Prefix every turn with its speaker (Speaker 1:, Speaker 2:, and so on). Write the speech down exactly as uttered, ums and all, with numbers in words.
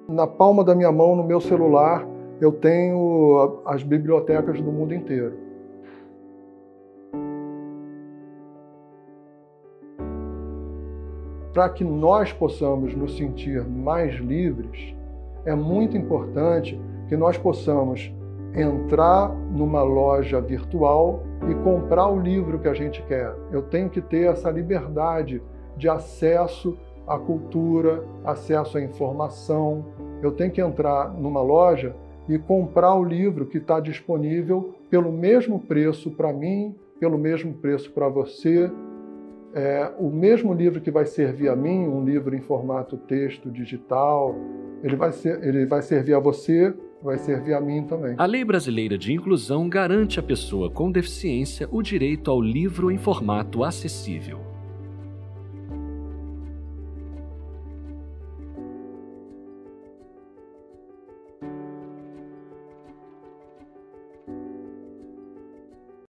Speaker 1: Na palma da minha mão, no meu celular, eu tenho as bibliotecas do mundo inteiro. Para que nós possamos nos sentir mais livres, é muito importante que nós possamos entrar numa loja virtual e comprar o livro que a gente quer. Eu tenho que ter essa liberdade de acesso à cultura, acesso à informação. Eu tenho que entrar numa loja e comprar o livro que está disponível pelo mesmo preço para mim, pelo mesmo preço para você. É, o mesmo livro que vai servir a mim, um livro em formato texto, digital, ele vai, ser, ele vai servir a você, vai servir a mim também.
Speaker 2: A Lei Brasileira de Inclusão garante à pessoa com deficiência o direito ao livro em formato acessível.